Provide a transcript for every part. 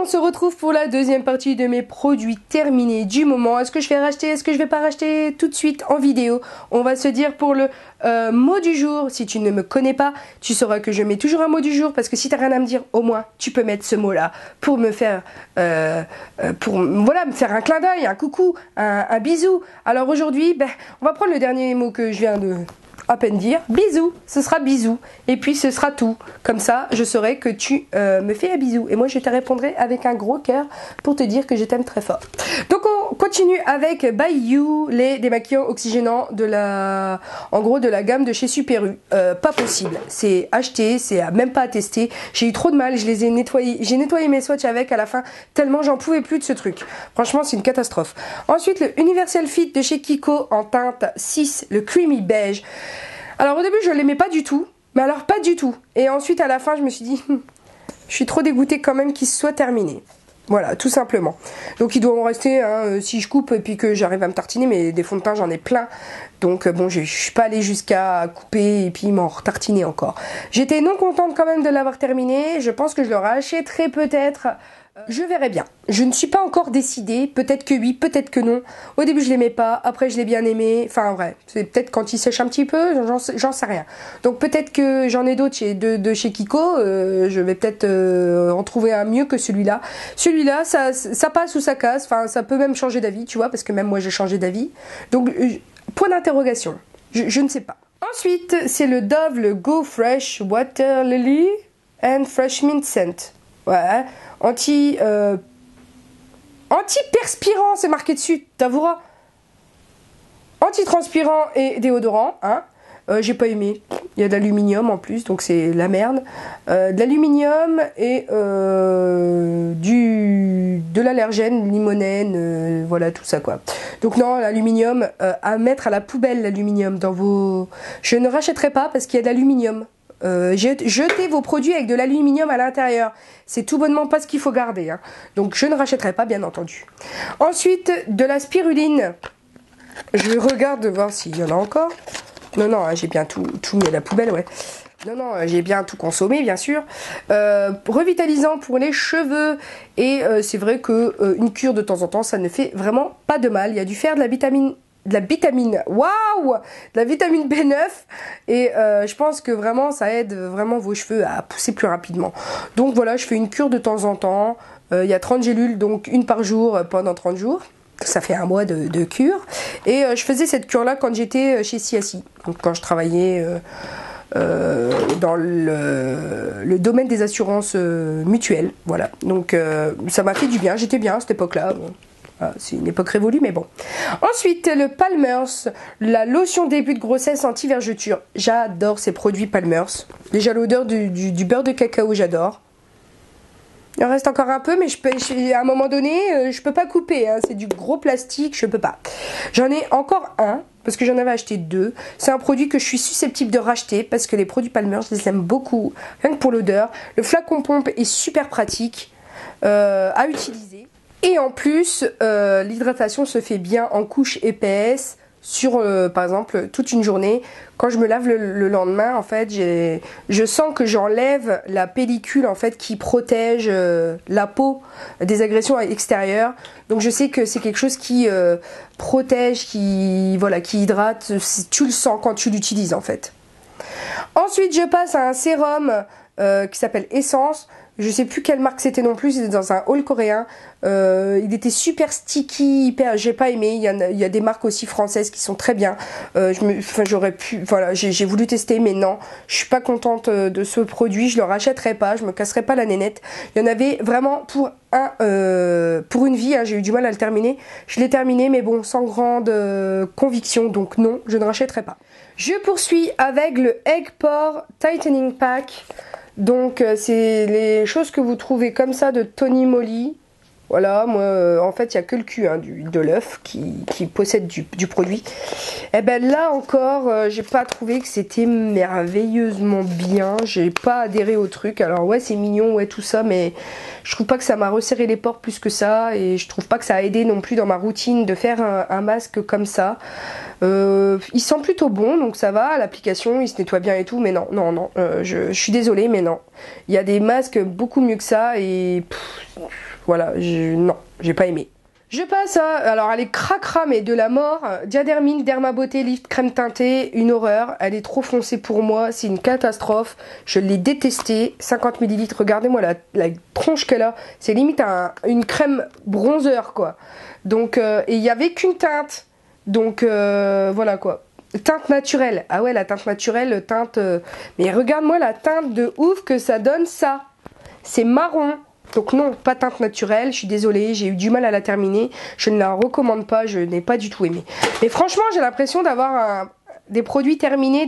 se retrouve pour la deuxième partie de mes produits terminés du moment. Est-ce que je vais racheter, est-ce que je vais pas racheter tout de suite en vidéo? On va se dire pour le mot du jour. Si tu ne me connais pas, tu sauras que je mets toujours un mot du jour parce que si tu n'as rien à me dire, au moins tu peux mettre ce mot-là pour me faire, me faire un clin d'œil, un coucou, un bisou. Alors aujourd'hui, on va prendre le dernier mot que je viens de à peine dire, bisous, ce sera bisous, et puis ce sera tout, comme ça je saurai que tu me fais un bisou, et moi je te répondrai avec un gros cœur pour te dire que je t'aime très fort. Donc on continue avec By You, les démaquillants oxygénants de la gamme de chez Super U. Pas possible, c'est acheté, c'est même pas à tester, j'ai eu trop de mal, je les ai nettoyés, j'ai nettoyé mes swatchs avec à la fin, tellement j'en pouvais plus de ce truc, franchement c'est une catastrophe. Ensuite le Universal Fit de chez Kiko en teinte 6, le creamy beige. Alors au début je l'aimais pas du tout, mais alors pas du tout. Et ensuite à la fin je me suis dit, je suis trop dégoûtée quand même qu'il soit terminé. Voilà, tout simplement. Donc il doit en rester, si je coupe et puis que j'arrive à me tartiner, mais des fonds de teint j'en ai plein. Donc bon, je suis pas allée jusqu'à couper et puis m'en retartiner encore. J'étais non contente quand même de l'avoir terminé, je pense que je le rachèterai peut-être. Je verrai bien. Je ne suis pas encore décidée. Peut-être que oui, peut-être que non. Au début, je l'aimais pas. Après, je l'ai bien aimé. Enfin, vrai. C'est peut-être quand il sèche un petit peu. J'en sais rien. Donc, peut-être que j'en ai d'autres de chez Kiko. Je vais peut-être en trouver un mieux que celui-là. Celui-là, ça passe ou ça casse. Enfin, ça peut même changer d'avis, tu vois, parce que même moi, j'ai changé d'avis. Donc, point d'interrogation. Je ne sais pas. Ensuite, c'est le Dove, le Go Fresh Water Lily and Fresh Mint Scent. Ouais. Anti-perspirant, c'est marqué dessus, t'avoueras. Anti-transpirant et déodorant, hein. J'ai pas aimé. Il y a de l'aluminium en plus, donc c'est la merde. De l'aluminium et de l'allergène, limonène, voilà tout ça quoi. Donc non, l'aluminium, à mettre à la poubelle l'aluminium dans vos... Je ne rachèterai pas parce qu'il y a de l'aluminium. Jetez vos produits avec de l'aluminium à l'intérieur. C'est tout bonnement pas ce qu'il faut garder. Hein. Donc je ne rachèterai pas, bien entendu. Ensuite, de la spiruline. Je regarde voir s'il y en a encore. Non, non, j'ai bien tout mis à la poubelle, ouais. Non, non, j'ai bien tout consommé, bien sûr. Revitalisant pour les cheveux. Et c'est vrai que une cure de temps en temps, ça ne fait vraiment pas de mal. Il y a dû faire de la vitamine... waouh, de la vitamine B9 et je pense que vraiment ça aide vraiment vos cheveux à pousser plus rapidement. Donc voilà, je fais une cure de temps en temps. Il y a 30 gélules, donc une par jour pendant 30 jours. Ça fait un mois de cure. Et je faisais cette cure là quand j'étais chez CSI, donc quand je travaillais dans le domaine des assurances mutuelles. Voilà, donc ça m'a fait du bien, j'étais bien à cette époque là. C'est une époque révolue, mais bon. Ensuite, le Palmer's, la lotion début de grossesse anti-vergeture. J'adore ces produits Palmer's. Déjà, l'odeur du beurre de cacao, j'adore. Il en reste encore un peu, mais à un moment donné, je peux pas couper. Hein. C'est du gros plastique, je peux pas. J'en ai encore un, parce que j'en avais acheté deux. C'est un produit que je suis susceptible de racheter, parce que les produits Palmer's, je les aime beaucoup. Rien que pour l'odeur. Le flacon pompe est super pratique à utiliser. Et en plus, l'hydratation se fait bien en couche épaisse sur, par exemple, toute une journée. Quand je me lave le lendemain, en fait, je sens que j'enlève la pellicule en fait qui protège la peau des agressions extérieures. Donc je sais que c'est quelque chose qui protège, qui hydrate. Tu le sens quand tu l'utilises en fait. Ensuite, je passe à un sérum qui s'appelle Essence. Je sais plus quelle marque c'était non plus, c'était dans un haul coréen. Il était super sticky, j'ai pas aimé. Il y a des marques aussi françaises qui sont très bien. J'aurais pu, voilà, j'ai voulu tester, mais non, je suis pas contente de ce produit. Je le rachèterai pas, je me casserai pas la nénette. Il y en avait vraiment pour une vie. Hein, j'ai eu du mal à le terminer. Je l'ai terminé, mais bon, sans grande conviction. Donc non, je ne rachèterai pas. Je poursuis avec le Egg Pore Tightening Pack. Donc c'est les choses que vous trouvez comme ça de Tony Moly. Voilà, moi en fait il n'y a que le cul de l'œuf qui possède du produit. Et ben là encore, j'ai pas trouvé que c'était merveilleusement bien. J'ai pas adhéré au truc. Alors ouais c'est mignon, ouais tout ça, mais je trouve pas que ça m'a resserré les pores plus que ça. Et je trouve pas que ça a aidé non plus dans ma routine de faire un masque comme ça. Il sent plutôt bon, donc ça va, l'application il se nettoie bien et tout, mais non, je suis désolée, mais non. Il y a des masques beaucoup mieux que ça et voilà, non, j'ai pas aimé. Je passe à, alors elle est cracra mais de la mort, Diadermine Derma Beauté Lift Crème Teintée, une horreur, elle est trop foncée pour moi, c'est une catastrophe, je l'ai détestée, 50 ml, regardez-moi la tronche qu'elle a, c'est limite une crème bronzer quoi, donc et il y avait qu'une teinte, donc voilà quoi, teinte naturelle, ah ouais la teinte naturelle, teinte, mais regarde-moi la teinte de ouf que ça donne ça, c'est marron. Donc non, pas teinte naturelle, je suis désolée, j'ai eu du mal à la terminer, je ne la recommande pas, je n'ai pas du tout aimé. Mais franchement, j'ai l'impression d'avoir des produits terminés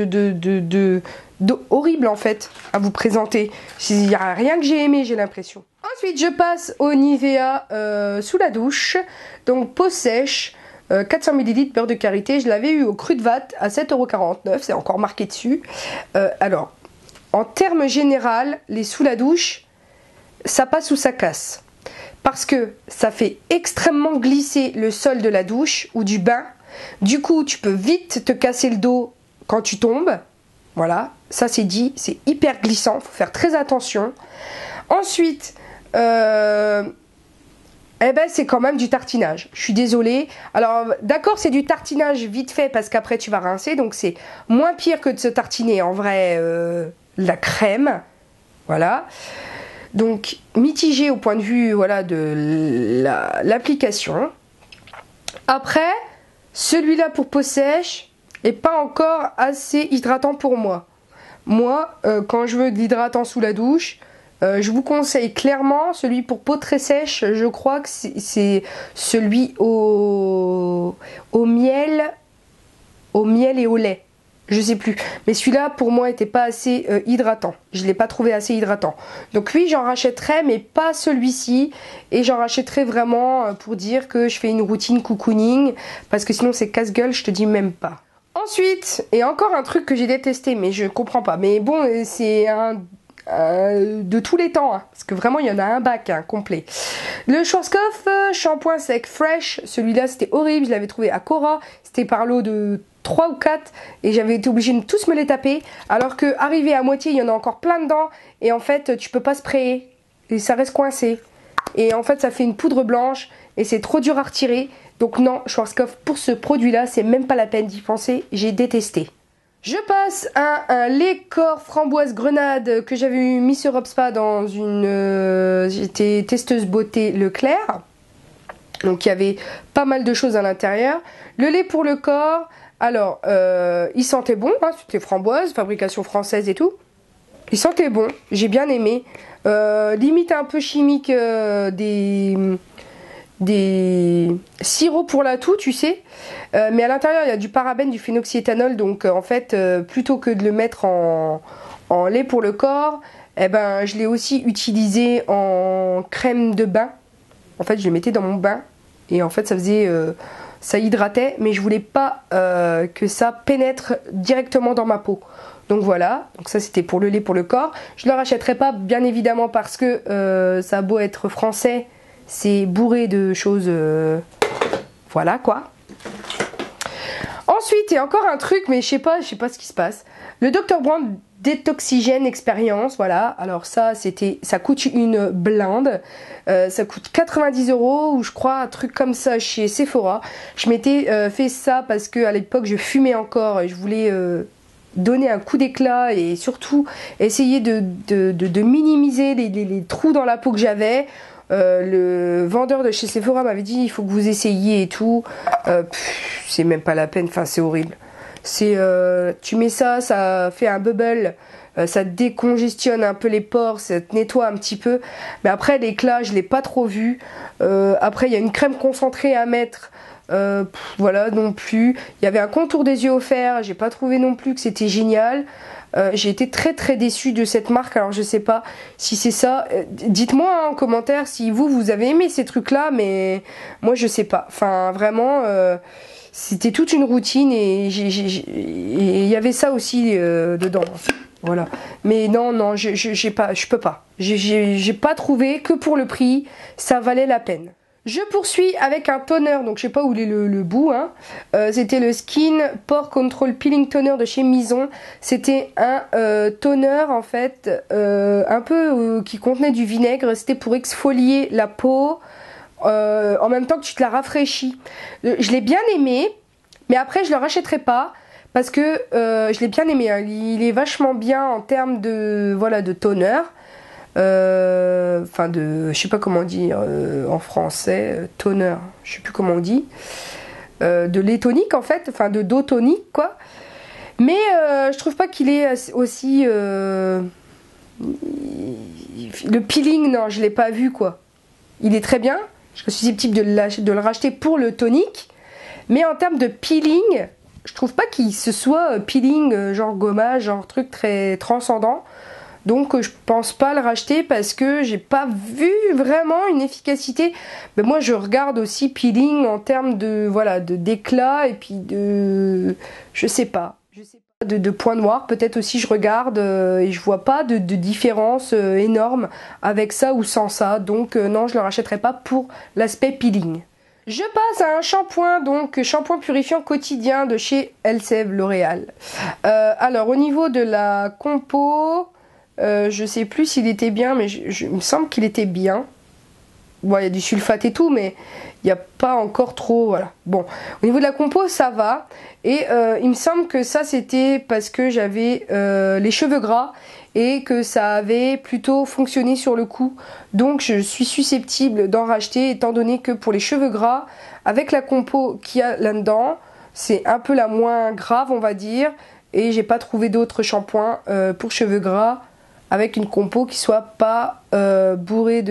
horribles en fait à vous présenter. Il n'y a rien que j'ai aimé, j'ai l'impression. Ensuite, je passe au Nivea sous la douche, donc peau sèche. 400 ml beurre de karité, je l'avais eu au cru de vat à 7,49 €, c'est encore marqué dessus. Alors, en termes généraux, les sous la douche, ça passe ou ça casse. Parce que ça fait extrêmement glisser le sol de la douche ou du bain. Du coup, tu peux vite te casser le dos quand tu tombes. Voilà, ça c'est dit, c'est hyper glissant, faut faire très attention. Ensuite, eh ben c'est quand même du tartinage. Je suis désolée. Alors d'accord, c'est du tartinage vite fait parce qu'après tu vas rincer, donc c'est moins pire que de se tartiner en vrai la crème. Voilà. Donc mitigé au point de vue voilà, de l'application. Après, celui-là pour peau sèche est pas encore assez hydratant pour moi. Moi, quand je veux de l'hydratant sous la douche, je vous conseille clairement celui pour peau très sèche. Je crois que c'est celui au miel et au lait. Je sais plus, mais celui-là pour moi était pas assez hydratant. Je l'ai pas trouvé assez hydratant. Donc oui, j'en rachèterai, mais pas celui-ci. Et j'en rachèterai vraiment pour dire que je fais une routine cocooning, parce que sinon c'est casse-gueule, je te dis même pas. Ensuite, et encore un truc que j'ai détesté, mais je comprends pas. Mais bon, c'est un de tous les temps, hein, parce que vraiment il y en a un bac hein, complet. Le Schwarzkopf shampoing sec fresh, celui-là c'était horrible, je l'avais trouvé à Cora, c'était par lot de 3 ou 4 et j'avais été obligée de tous me les taper, alors que arrivé à moitié il y en a encore plein dedans et en fait tu peux pas sprayer et ça reste coincé et en fait ça fait une poudre blanche et c'est trop dur à retirer. Donc non, Schwarzkopf pour ce produit là c'est même pas la peine d'y penser, j'ai détesté. Je passe à un lait corps framboise grenade que j'avais eu Miss Europe Spa dans une... j'étais testeuse beauté Leclerc. Donc il y avait pas mal de choses à l'intérieur. Le lait pour le corps, alors il sentait bon, hein, c'était framboise, fabrication française et tout. Il sentait bon, j'ai bien aimé. Limite un peu chimique des sirops pour la toux, tu sais, mais à l'intérieur il y a du parabène, du phénoxyéthanol, donc en fait plutôt que de le mettre en lait pour le corps, eh ben je l'ai aussi utilisé en crème de bain. En fait je le mettais dans mon bain et en fait ça faisait ça hydratait, mais je voulais pas que ça pénètre directement dans ma peau. Donc voilà, donc ça c'était pour le lait pour le corps. Je ne le rachèterai pas bien évidemment parce que ça a beau être français, c'est bourré de choses, voilà quoi. Ensuite, il y a encore un truc, mais je sais pas ce qui se passe. Le Dr Brown Détoxygène Expérience, voilà. Alors ça coûte une blinde. Ça coûte 90 € ou je crois un truc comme ça chez Sephora. Je m'étais fait ça parce que à l'époque je fumais encore et je voulais donner un coup d'éclat et surtout essayer de minimiser les trous dans la peau que j'avais. Le vendeur de chez Sephora m'avait dit il faut que vous essayiez et tout. C'est même pas la peine, enfin c'est horrible. Tu mets ça, ça fait un bubble, ça décongestionne un peu les pores, ça te nettoie un petit peu. Mais après l'éclat, je l'ai pas trop vu. Après il y a une crème concentrée à mettre. Voilà non plus. Il y avait un contour des yeux offert, j'ai pas trouvé non plus que c'était génial. J'ai été très très déçue de cette marque, alors je sais pas si c'est ça. Dites-moi hein, en commentaire si vous avez aimé ces trucs là, mais moi je sais pas. Enfin vraiment, c'était toute une routine et il y avait ça aussi dedans. Voilà. Mais non, je peux pas. J'ai pas trouvé que pour le prix, ça valait la peine. Je poursuis avec un toner, donc je sais pas où il est le bout, hein. C'était le Skin Pore Control Peeling Toner de chez Mison. C'était un toner en fait, un peu qui contenait du vinaigre. C'était pour exfolier la peau en même temps que tu te la rafraîchis. Je l'ai bien aimé, mais après je le rachèterai pas parce que je l'ai bien aimé, hein. Il est vachement bien en termes de voilà de toner. Enfin je sais pas comment dire en français, toner, je sais plus comment on dit, de lait tonique en fait, enfin de d'eau tonique quoi. Mais je trouve pas qu'il est aussi le peeling, non, je l'ai pas vu quoi. Il est très bien, je suis susceptible de le racheter pour le tonique, mais en termes de peeling, je trouve pas qu'il se soit peeling genre gommage, genre truc très transcendant. Donc je pense pas le racheter parce que j'ai pas vu vraiment une efficacité. Mais moi je regarde aussi peeling en termes de voilà d'éclat et puis de je sais pas de points noirs. Peut-être aussi je regarde et je vois pas de différence énorme avec ça ou sans ça. Donc non, je le rachèterai pas pour l'aspect peeling. Je passe à un shampoing, donc shampoing purifiant quotidien de chez Elseve L'Oréal. Alors au niveau de la compo, je sais plus s'il était bien, mais il me semble qu'il était bien. Bon, il y a du sulfate et tout, mais il n'y a pas encore trop, voilà. Bon, au niveau de la compo, ça va. Et il me semble que ça, c'était parce que j'avais les cheveux gras et que ça avait plutôt fonctionné sur le coup. Donc, je suis susceptible d'en racheter, étant donné que pour les cheveux gras, avec la compo qu'il y a là-dedans, c'est un peu la moins grave, on va dire. Et j'ai pas trouvé d'autres shampoings pour cheveux gras avec une compo qui soit pas bourrée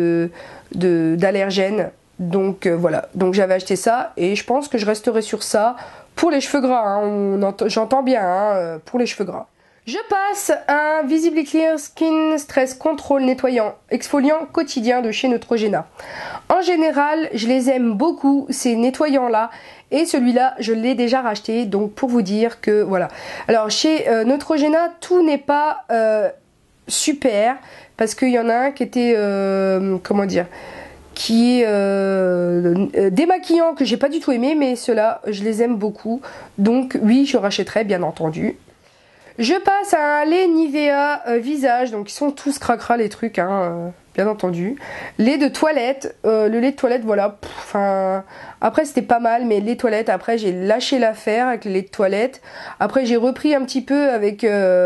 d'allergènes. Donc voilà, donc j'avais acheté ça et je pense que je resterai sur ça pour les cheveux gras, hein. J'entends bien hein, pour les cheveux gras. Je passe à un Visibly Clear Skin Stress Control nettoyant exfoliant quotidien de chez Neutrogena. En général, je les aime beaucoup ces nettoyants là. Et celui-là, je l'ai déjà racheté, donc pour vous dire que voilà. Alors chez Neutrogena, tout n'est pas super, parce qu'il y en a un qui était comment dire, qui est démaquillant, que j'ai pas du tout aimé, mais ceux-là je les aime beaucoup, donc oui, je rachèterai bien entendu. Je passe à un lait Nivea visage, donc ils sont tous cracra les trucs hein, bien entendu. Lait de toilette, le lait de toilette voilà, enfin après c'était pas mal, mais les toilettes, après j'ai lâché l'affaire avec le lait de toilette. Après j'ai repris un petit peu avec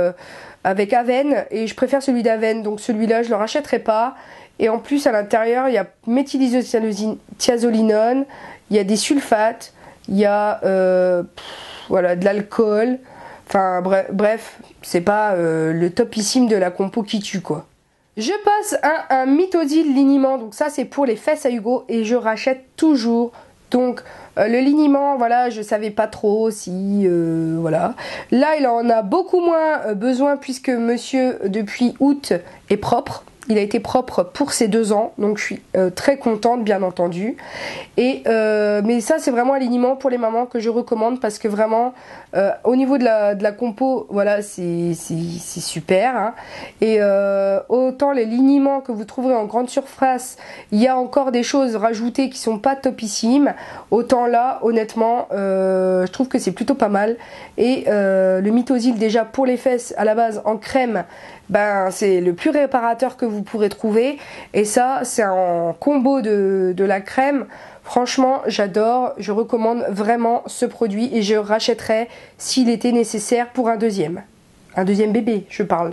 Aven et je préfère celui d'Aven, donc celui-là je le rachèterai pas. Et en plus à l'intérieur il y a méthylisothiazolinone, il y a des sulfates, il y a voilà, de l'alcool. Enfin bref, c'est pas le topissime de la compo qui tue quoi. Je passe à un Mitosil liniment, donc ça c'est pour les fesses à Hugo et je rachète toujours. Donc le liniment, voilà, je savais pas trop si voilà. Là il en a beaucoup moins besoin puisque monsieur depuis août est propre. Il a été propre pour ses 2 ans, donc je suis très contente bien entendu. Et mais ça c'est vraiment un liniment pour les mamans que je recommande parce que vraiment au niveau de la compo, voilà, c'est super. Hein. Et autant les liniments que vous trouverez en grande surface, il y a encore des choses rajoutées qui sont pas topissimes. Autant là, honnêtement, je trouve que c'est plutôt pas mal. Et le Mitosil déjà pour les fesses à la base en crème. Ben c'est le plus réparateur que vous pourrez trouver et ça c'est en combo de la crème. Franchement j'adore, je recommande vraiment ce produit et je rachèterai s'il était nécessaire pour un deuxième bébé je parle.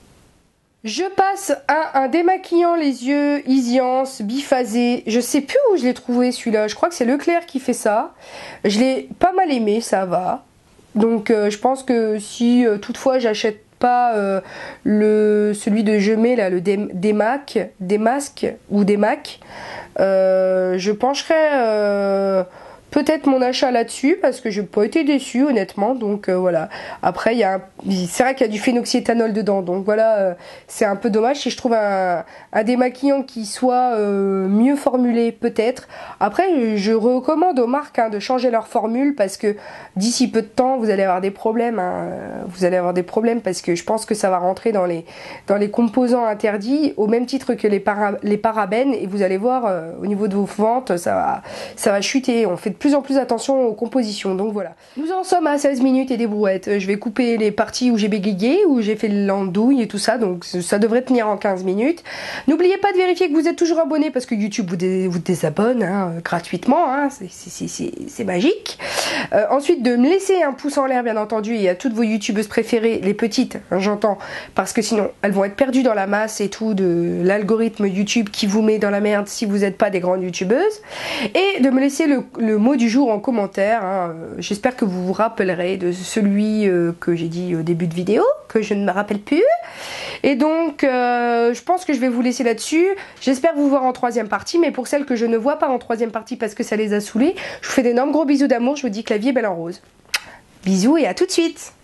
Je passe à un démaquillant les yeux Isiance biphasé, je sais plus où je l'ai trouvé celui-là, je crois que c'est Leclerc qui fait ça, je l'ai pas mal aimé, ça va, donc je pense que si toutefois j'achète pas celui de Gemay là, le Démasque ou Démac, je pencherai peut-être mon achat là-dessus parce que j'ai pas été déçue honnêtement, donc voilà. Après c'est vrai qu'il y a du phénoxyéthanol dedans, donc voilà, c'est un peu dommage. Si je trouve un démaquillant qui soit mieux formulé peut-être. Après je recommande aux marques de changer leur formule parce que d'ici peu de temps vous allez avoir des problèmes, vous allez avoir des problèmes parce que je pense que ça va rentrer dans les composants interdits au même titre que les parabènes, et vous allez voir au niveau de vos ventes ça va chuter. On fait de plus en plus attention aux compositions, donc voilà. Nous en sommes à 16 minutes et des brouettes. Je vais couper les parties où j'ai bégayé, où j'ai fait l'andouille et tout ça, donc ça devrait tenir en 15 minutes. N'oubliez pas de vérifier que vous êtes toujours abonné parce que YouTube vous désabonne gratuitement, c'est magique. Ensuite de me laisser un pouce en l'air bien entendu, et à toutes vos youtubeuses préférées, les petites, j'entends, parce que sinon elles vont être perdues dans la masse et tout de l'algorithme YouTube qui vous met dans la merde si vous n'êtes pas des grandes youtubeuses, et de me laisser le mot du jour en commentaire. J'espère que vous vous rappellerez de celui que j'ai dit au début de vidéo, que je ne me rappelle plus. Et donc je pense que je vais vous laisser là-dessus. J'espère vous voir en troisième partie, mais pour celles que je ne vois pas en troisième partie parce que ça les a saoulées, je vous fais d'énormes gros bisous d'amour. Je vous dis que la vie est belle en rose. Bisous et à tout de suite.